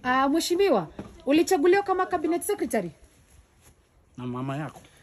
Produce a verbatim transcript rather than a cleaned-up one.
Ah, uh, mheshimiwa, ulichaguliwa kama cabinet secretary na mama yako.